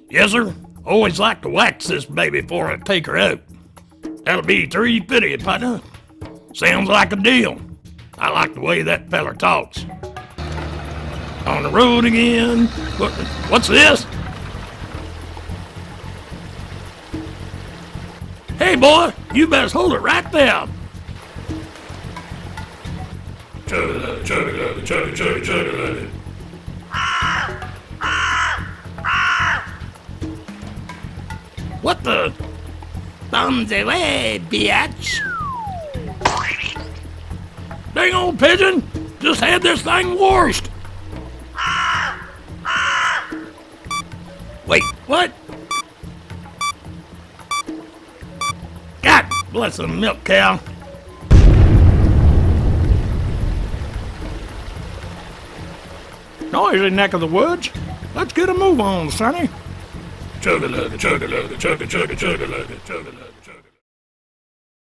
Yes, sir. Always like to wax this baby before I take her out. That'll be $3.50, partner. Sounds like a deal. I like the way that feller talks. On the road again. What's this? Hey, boy, you best hold it right there. Chugga, chugga, chugga, chugga, chugga. What the? Thumbs away, bitch. Dang old pigeon, just had this thing washed. Wait, what? God bless the milk cow. Noisy neck of the woods. Let's get a move on, Sonny. Chugga-lugga, chugga-lugga, chugga-chugga, chugga-lugga, chugga-lugga.